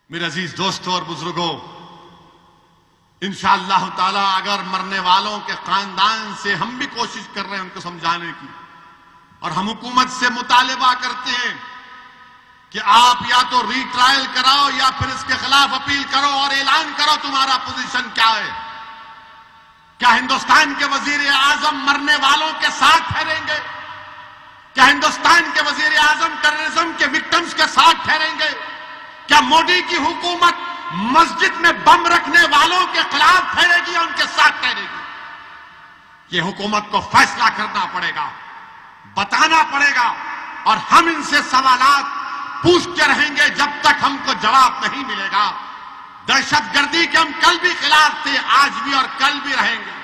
میرے عزیز دوستوں اور بزرگوں، انشاءاللہ تعالی اگر مرنے والوں کے خاندان سے ہم بھی کوشش کر رہے ہیں ان کو سمجھانے کی، اور ہم حکومت سے مطالبہ کرتے ہیں کہ آپ یا تو ری ٹرائل کراؤ یا پھر اس کے خلاف اپیل کرو اور اعلان کرو تمہارا پوزیشن کیا ہے۔ کیا ہندوستان کے وزیر اعظم مرنے والوں کے ساتھ ٹھہریں گے؟ کیا ہندوستان کے وزیر اعظم ٹیررزم کے وکٹمز کے ساتھ ٹھہریں گے؟ کیا مودی کی حکومت مسجد میں بم رکھنے والوں کے خلاف ٹھہرے گی یا ان کے ساتھ ٹھہرے گی؟ یہ حکومت کو فیصلہ کرنا پڑے گا، بتانا پڑے گا، اور ہم ان سے سوالات پوچھتے رہیں گے جب تک ہم کو جواب نہیں ملے گا۔ دہشت گردی کے ہم کل بھی خلاف تھے، آج بھی اور کل بھی رہیں گے۔